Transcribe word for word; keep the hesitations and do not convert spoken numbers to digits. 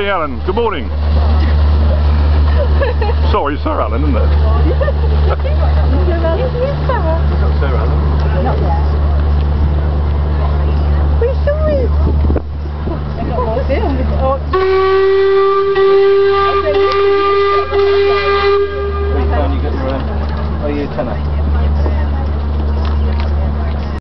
Hey Alan, good morning. Sorry, Sir Alan, isn't it? Sir Alan? Not yet.